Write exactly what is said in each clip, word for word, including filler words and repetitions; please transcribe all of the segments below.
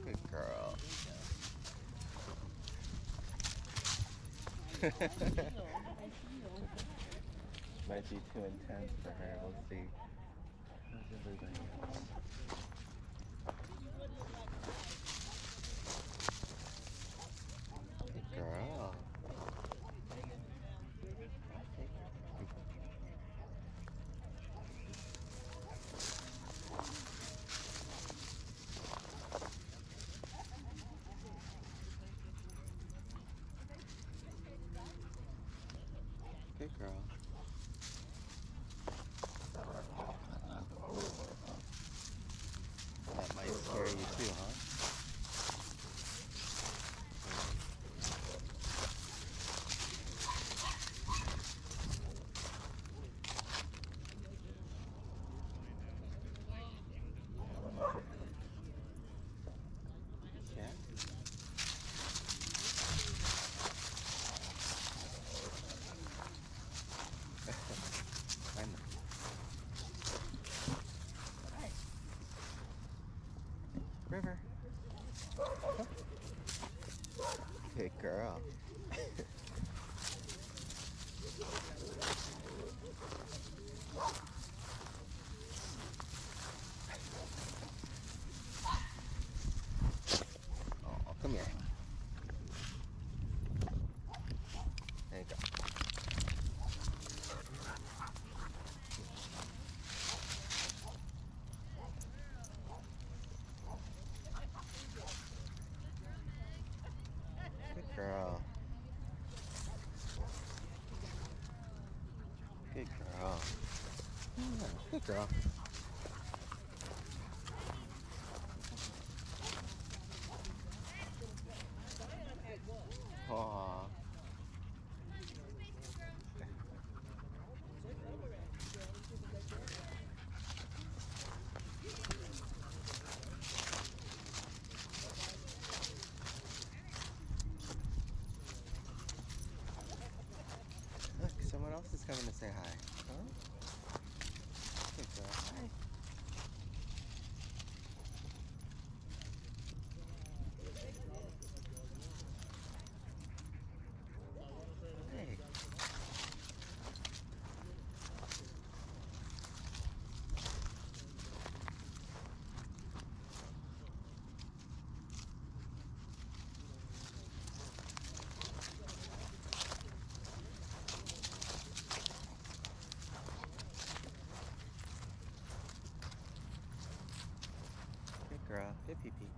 Good girl. Might be too intense for her. We'll see. How's everybody else? Good girl. Good girl. That might scare you too, huh? Yeah. I know. River. Come. Good girl. Oh, come here. There you go. Good girl. Good girl. Yeah, good girl. Aww. Look, someone else is coming to say hi. Huh? Good girl. Hi. Hey. Good girl. Good pee pee.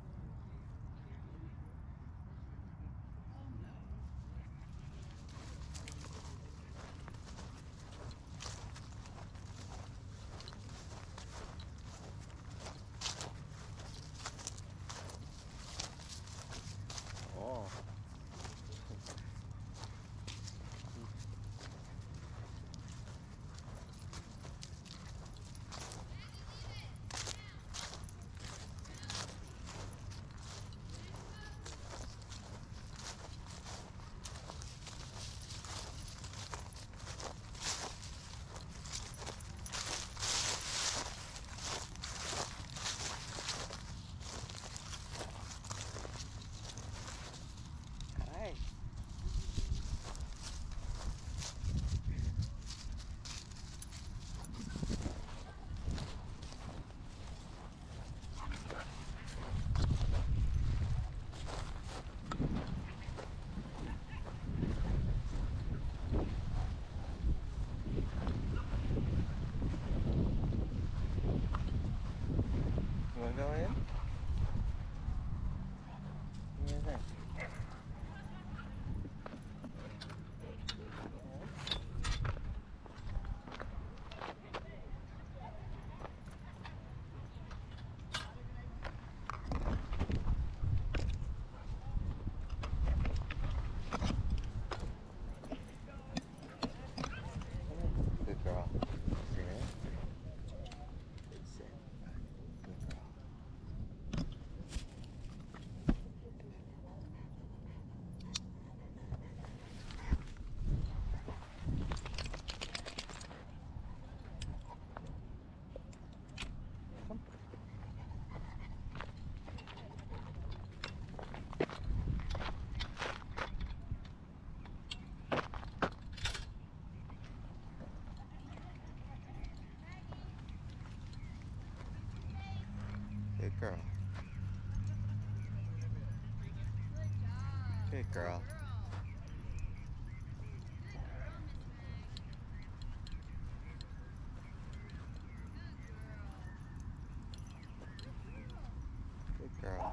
Oh. Hi. You wanna go in? What do you think? Good girl. See it? Sit. Good girl. girl. Good girl. Good girl.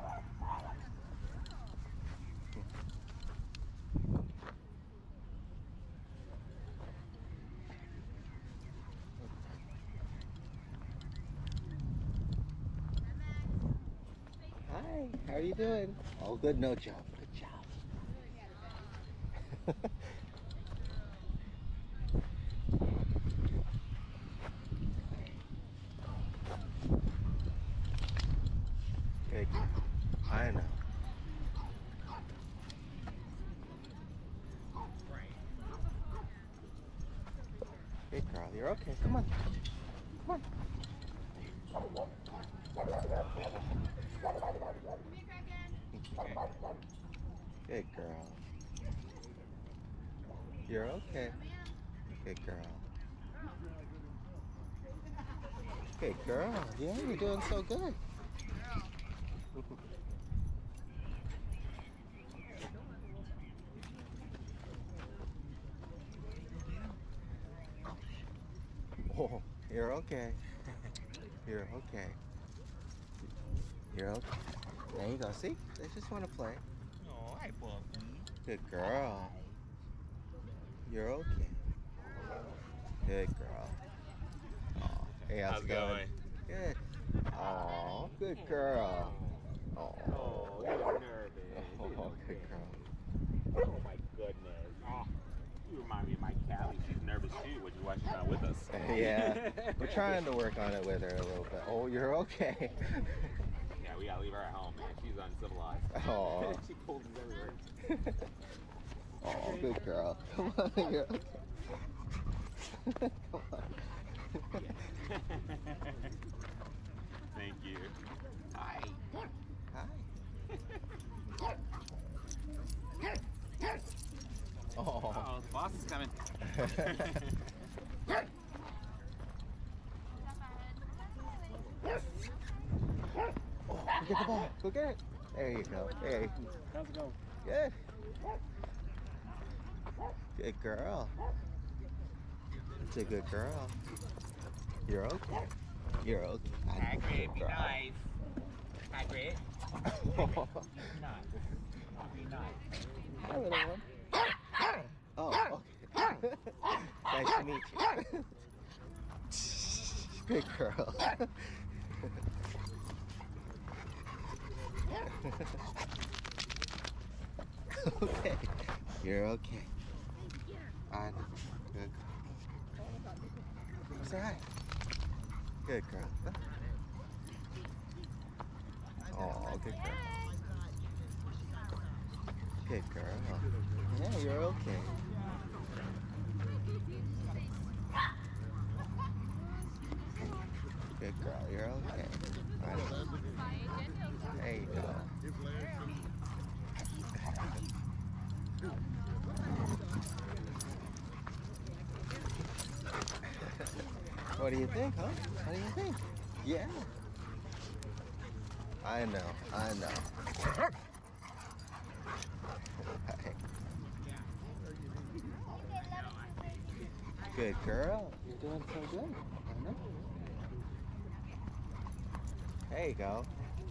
Hi, how are you doing? Oh, good, no job. Good job. Good. I know. Good girl, you're okay. Come on. Come on. Good girl. You're okay. Good girl. Good girl. Yeah, you're doing so good. Oh, you're okay. You're okay. You're okay. There you go. See? They just want to play. Oh, hi, puppy. Good girl. You're okay. Good girl. Aw. Hey, how's, How's it it going? going? Good. Aw, good girl. Aw. Oh, you're nervous. Oh, good girl. Oh, my goodness. Oh, you remind me of my Callie. She's nervous too when you're watching that with us. Yeah, we're trying to work on it with her a little bit. Oh, you're okay. Yeah, we gotta leave her at home, man. She's uncivilized. Aw. She pulls us everywhere. Oh, good girl. Come on, you're okay. Come on. Thank you. Hi. Hi. Oh. Oh, the boss is coming. Oh, go get the ball. Go get it. There you go. There you go. How's it going? Good. Good girl. That's a good girl. You're okay. You're okay. Hagrid, Good be girl. nice. Hagrid. Be nice. Be nice. Hi, little one. Oh, okay. Nice to meet you. Good girl. Okay. You're okay. I know. Good girl. Say hi. Good girl. Oh, good girl. Good girl. Yeah, you're okay. Good girl, you're okay. I know. There you go. What do you think, huh? What do you think? Yeah. I know, I know. Good girl. You're doing so good. I know. There you go.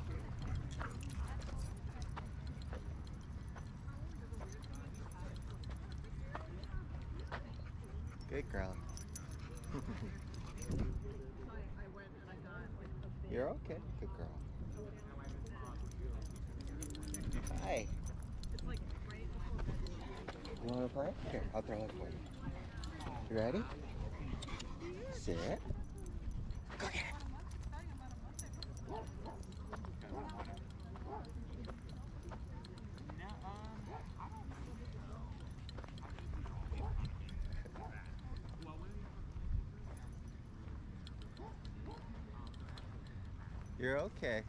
Good girl. You're okay. Good girl. Hi. You want to play? Here, I'll throw it for you. You ready? Sit. Go get it. You're okay.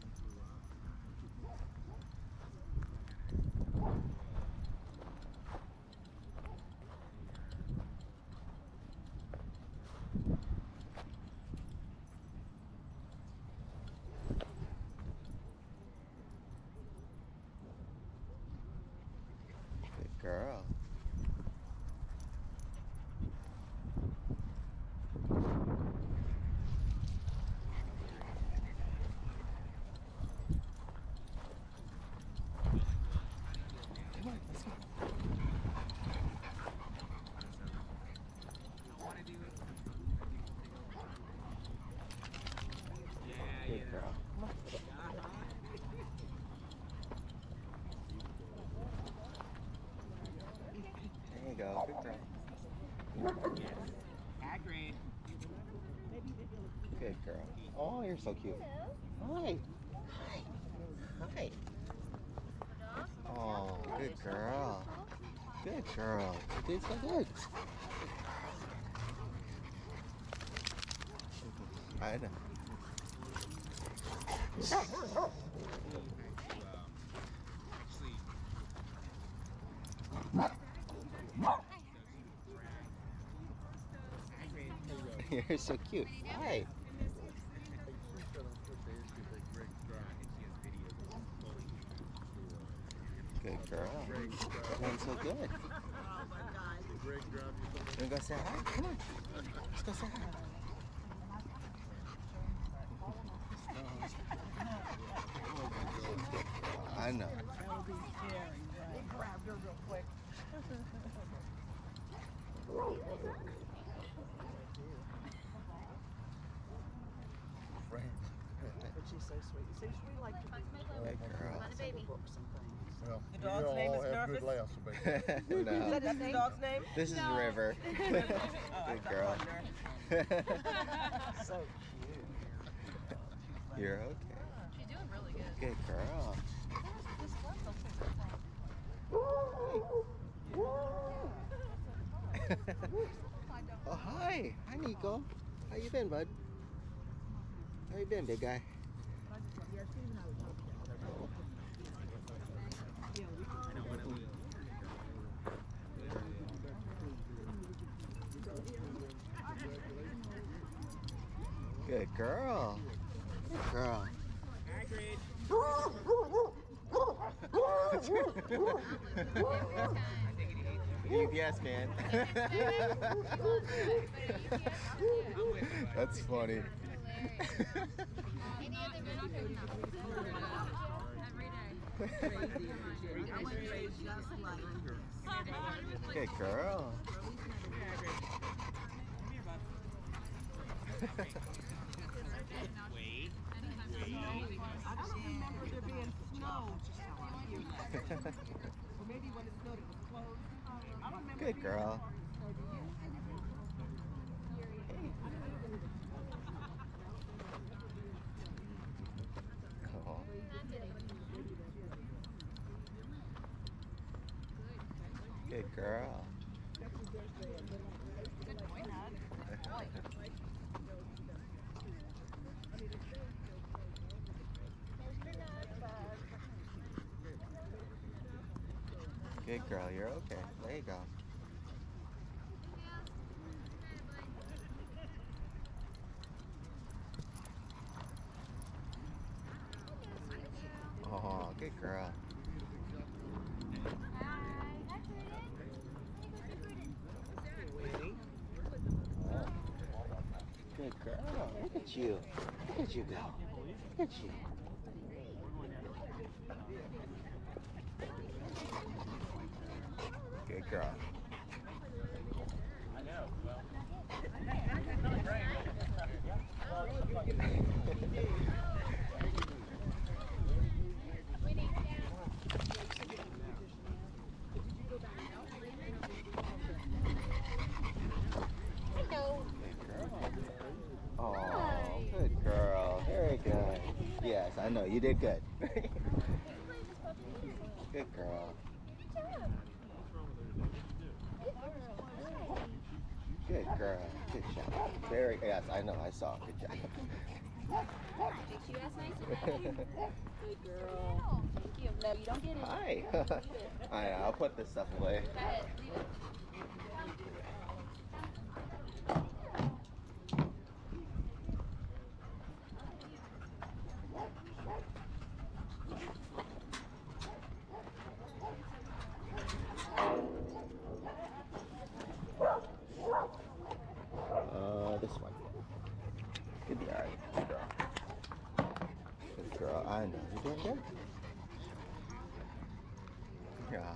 girl. Come on, let's go. Good girl. Come on. There you go. Good girl. Agreed. Good girl. Oh, you're so cute. Hi. Hi. Hi. Oh, good girl. Good girl. You did so good. I know. You're so cute. Hi. Good girl. You're doing so good. You wanna go say hi? Come on. Let's go say hi. I know. He grabbed her real quick. But she's so sweet. You see, we like to Good girl. read books and things. Well, The you dog's all name is have Nervous? good laughs about it. Is No. that that's the dog's name? This is No. River. Oh, I Good thought girl. Nervous. So cute. You're okay. She's doing really good. Good girl. This one looks Oh, hi. Hi, Nico. How you been, bud? How you been, big guy? Good girl. Good girl. Agreed. U P S man. That's funny. Any other minute? Every day. Good girl. Wait. I don't remember there being snow. Or maybe when it snowed it was closed. I don't remember. Good girl. Oh. Good girl. Good boy, Nod. Boy. Good girl, you're okay. There you go. Oh, good girl. Good girl. Look at you. Look at you go. Look at you. Good girl. I know. Well. Oh, good girl. Very good. Yes, I know. You did good. Good girl. Good girl. Good job. Very, yes, I know. I saw. Good job. Did you ask nice about you? Good girl. Thank you. No, you don't get it. Hi. I know. I'll put this stuff away. Go ahead. Leave it. Good. Yeah.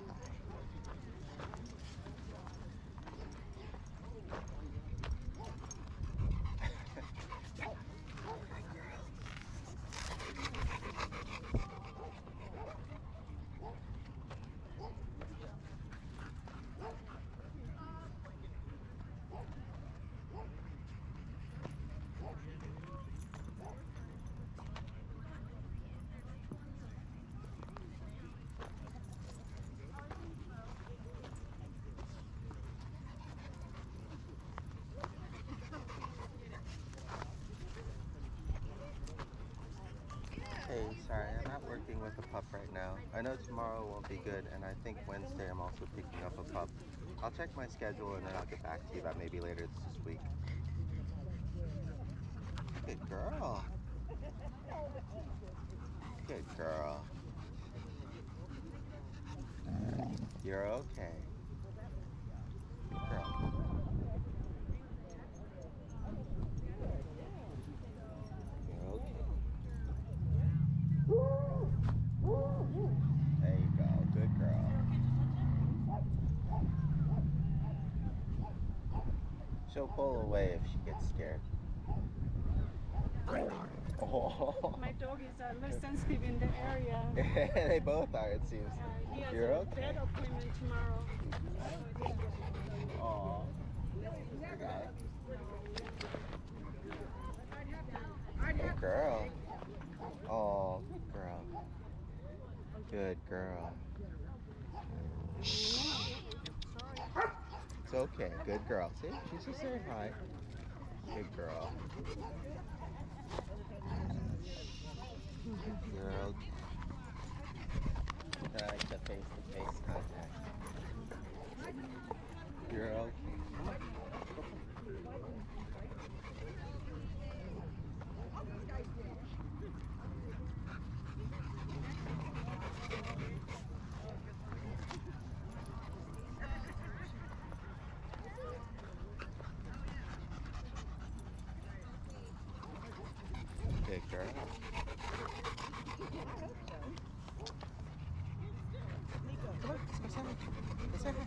Hey, sorry, I'm not working with a pup right now. I know tomorrow won't be good, and I think Wednesday I'm also picking up a pup. I'll check my schedule and then I'll get back to you about maybe later this week. Good girl. Good girl. You're okay. Good girl. You're okay. There you go. Good girl. She'll pull away if she gets scared. Oh. My dog is uh, less sensitive in the area. They both are, it seems. Uh, he has You're a okay. vet appointment tomorrow. Aw. Good girl. Oh, good girl. Good girl. It's okay. Good girl. See? She's just saying hi. Good girl. You're okay. I like the face-to-face contact. You're okay. Good girl. Come on, let's go say hi. Let's say hi.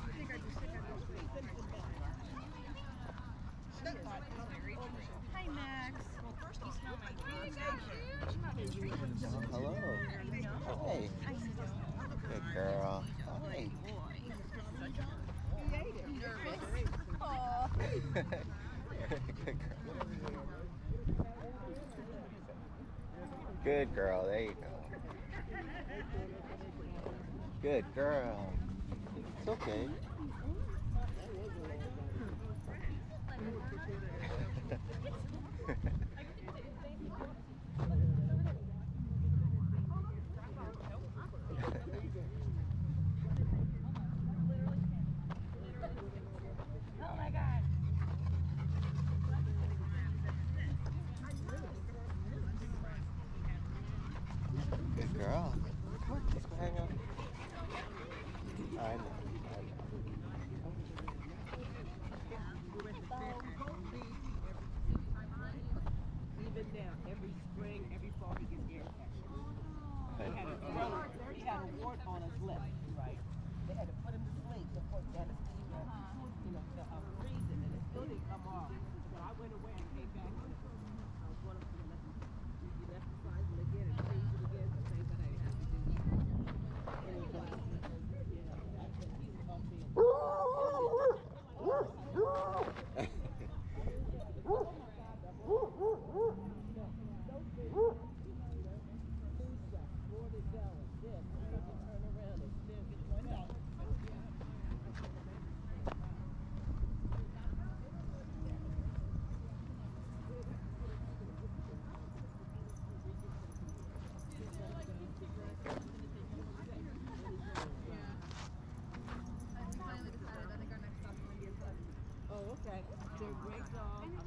Hi, Max. Well, first you smell my Oh, hello. Hey. Good girl. Hi. Nervous. Aw. Good girl. Good girl. There you go. Good girl. It's okay. Oh my God. Good girl. Come on, let's go hang out. I know. Even now, every spring, every fall, he gets ear infection. I He know. had a he had a wart on his lip, right? They had to put him to sleep to put anesthesia, you know, to uh, freeze him, and it still didn't come off. When I went away, I came back, and I was one of them that you left the size him again and freeze it again, the same that I have to do. Anyway, yeah, he's about being. Oh, okay. They're great dogs. I mean,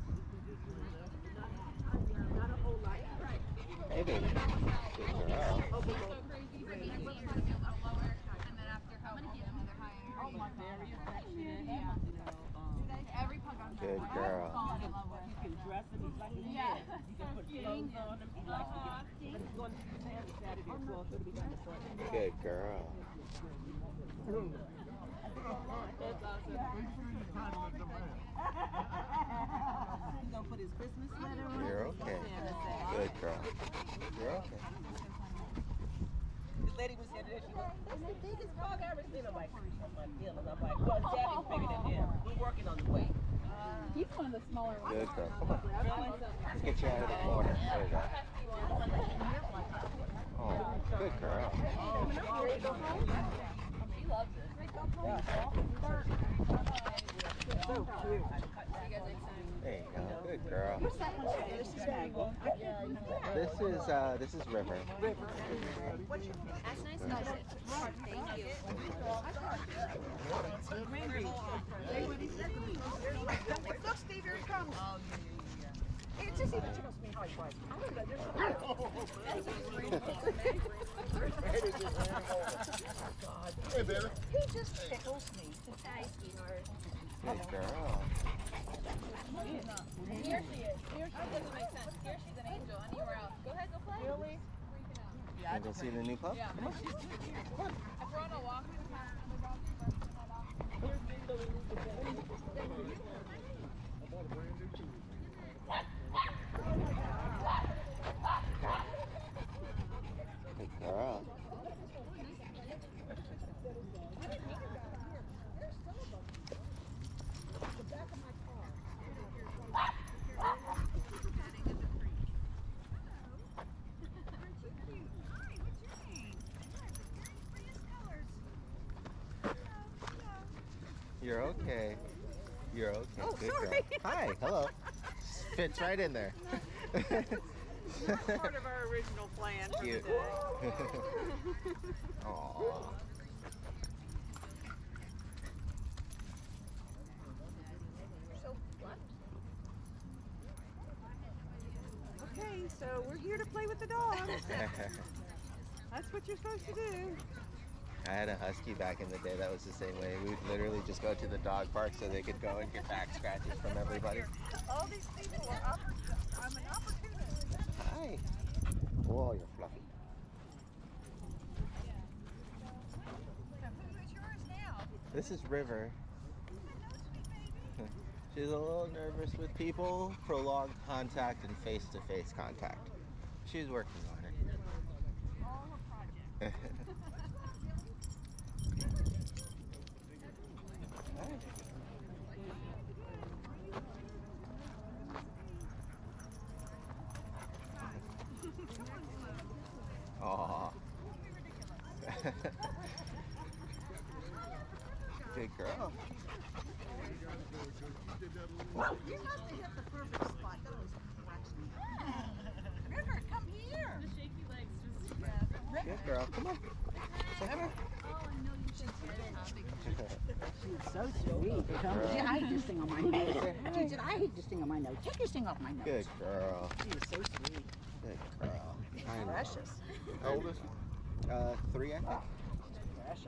not, not a whole lot. Right. Hey, baby. Good girl. So crazy. We're easy and a little lower, and then after how long they're higher. Oh my God. Very affectionate. Yeah. You know, um, Every pug on Good girl. fall in love with. you can dress him. He's like a Yeah. kid. You can put clothes on him. He likes to get. But he's going to stand Saturday at twelve thirty, we got the front. Good girl. That's awesome. He's gonna put his Christmas sweater on. You're okay. Good girl. You're okay. The lady was here today, she goes, that's the biggest dog I ever seen. I'm like, I'm my feelings. I'm like, well, Daddy's bigger than him. We're working on the weight. He's one of the smaller ones. Good girl. Come on. Let's get you out of the corner. There you go. Oh, good girl. She loves it. So cute. There you go. Good girl. This is Maggie. This is uh this is River. That's nice to know. Thank you. Look, Steve, here it comes. It's just even tells me how he was. I don't know, Hey, baby. he just tickles me. Hi, sweetheart. Good girl. Here she is. Here she doesn't make sense. Here she's an angel. Anywhere else. Go ahead, go play. Really? Freaking out. You go see the new pup? Yeah. If we're on a walk, we can have the dog Good girl. You're okay. You're okay. Oh, Good sorry. girl. Hi. Hello. Fits right in there. Part of our original plan for Cute. today. Aww. So okay, so we're here to play with the dogs. That's what you're supposed to do. I had a husky back in the day that was the same way. We would literally just go to the dog park so they could go and get back scratches from everybody. All these people are oppor- I'm an opportunist. Hi. Whoa, you're fluffy. Who is yours now? This is River. She's a little nervous with people, prolonged contact, and face-to-face contact. She's working on it. All a project. Aw. Good girl. You must have hit the perfect spot. That was River, come here. The shaky legs just, yeah. Good girl. Come on. Say hi. Oh, I know you should hear it. She's so sweet. girl. I hate this thing on my nose. She said, I hate this thing on my nose. Take this thing off my nose. Good girl. She is so sweet. Good girl. I know. Precious. How old is he? Uh, three, I think. Precious.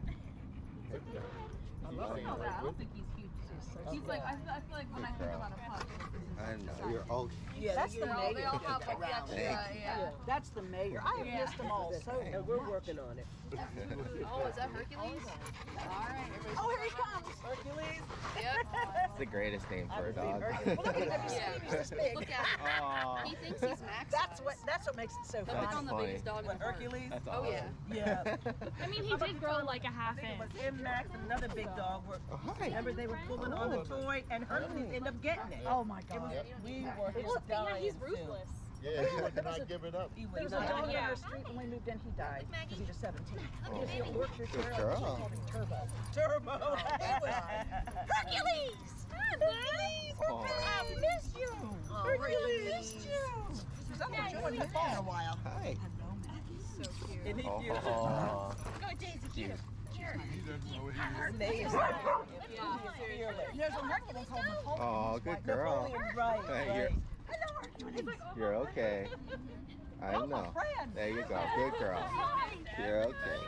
I love him. I don't think he's cute. He's like, I feel, I feel like when I think about a pup, I know. You're oh. Yeah, that's the they all, they mayor. all have like that, Thank yeah, Yeah, yeah. that's the mayor. I have Yeah. missed them all so And we're working on it. Oh, is that Hercules? All right. everybody's- Oh, here he comes. Hercules. Yep. It's the greatest name for a dog. Well, look at him. He's Yeah. he's this big. Look at him. Aw. He thinks he's Max. That's what. size. That's what makes it so He'll fun. pick on the funny. biggest dog in What, the park. Hercules? That's Oh, awesome. yeah. Yeah. I mean, he did grow like a half I think it inch. was him, Max, and another big dog. Were, Oh, hi. remember they were pulling on the toy, and Hercules ended up getting it. Oh my It God. was, we were his Well, yeah, he's dying ruthless. Yeah, he would not give it up. He There was was a dog dying. on our street when we moved in. He died because he was seventeen. Oh. He was Yorkshire Good Terrier. girl. She called him Turbo. Turbo. He was Hercules. Hercules. Aw. I missed you. Hercules. Missed you. She's up there joining the phone a while. Hi. So cute. Isn't he Oh, cute? oh, Go, Daisy. cute. He doesn't know what he Her is. name is Yeah. fearless. There's a Hercules called Napoleon. Oh, good girl. Napoleon, right, You're- right. Hello, Hercules. You're okay. I Oh, my know. friend. There you go. Good girl. You're okay.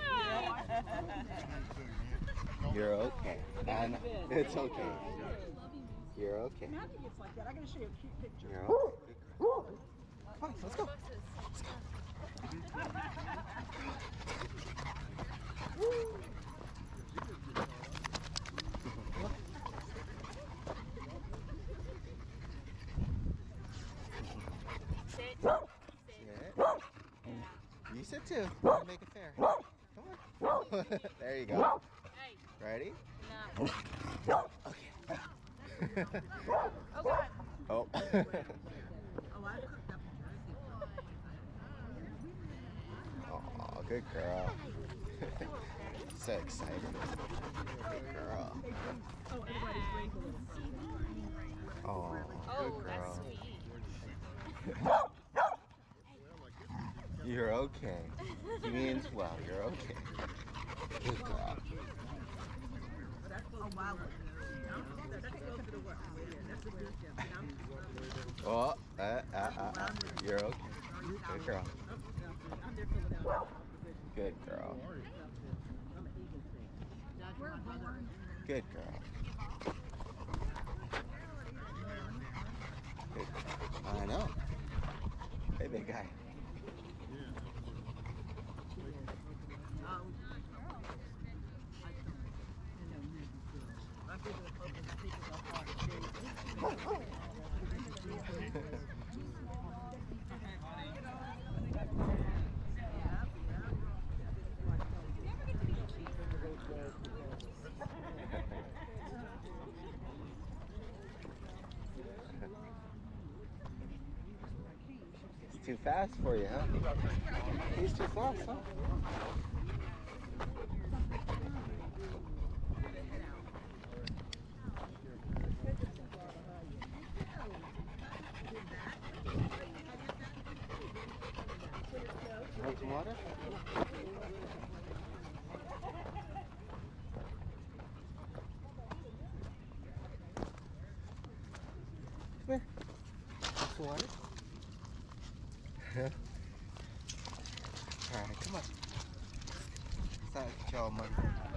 You're okay. And it's okay. You're okay. Maggie gets like that. I gotta show you a cute picture. You're okay. Good girl. Come on, let's go. Let's go. Sit. Sit. You sit too. We'll make it fair. Come on. There you go. Hey. Ready? No. Okay. Oh, God. Oh. Oh, I cooked up Oh, good girl. So excited. Good girl. Oh, everybody's drinking. Oh, Oh, good that's girl. sweet. You're okay. He means well. You're okay. Good girl. Oh, wow. That's close to the work. That's a good job. Oh, uh, uh, uh, uh. You're okay. Good girl. I'm there filling out. Good girl. Good girl. Good girl. I know. Hey, big guy. It's too fast for you, huh? He's too fast, huh? Want some water? Come here. Want some water? Alright, come on. It's not y'all money.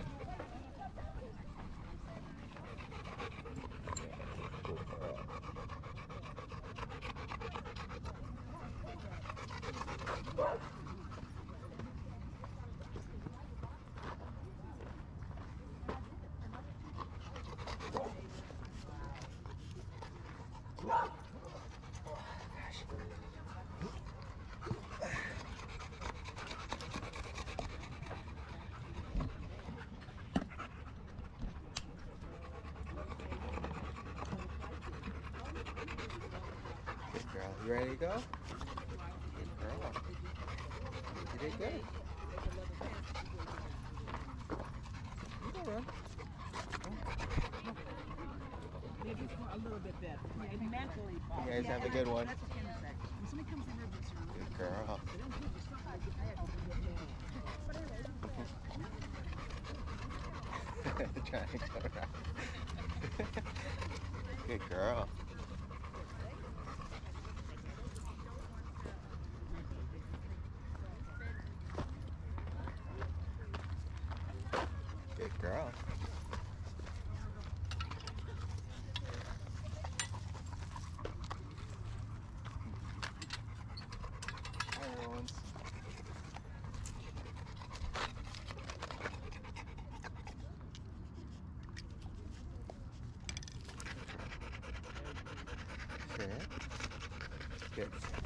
Good girl. You ready to go? Good girl. You did good. You can run. Maybe a little bit better. And mentally. You guys have a good one. That's what Kim said. When somebody comes in there and gets around, Good girl. Trying to go around. Good girl. Good girl. Hi, everyone. Sit. Good.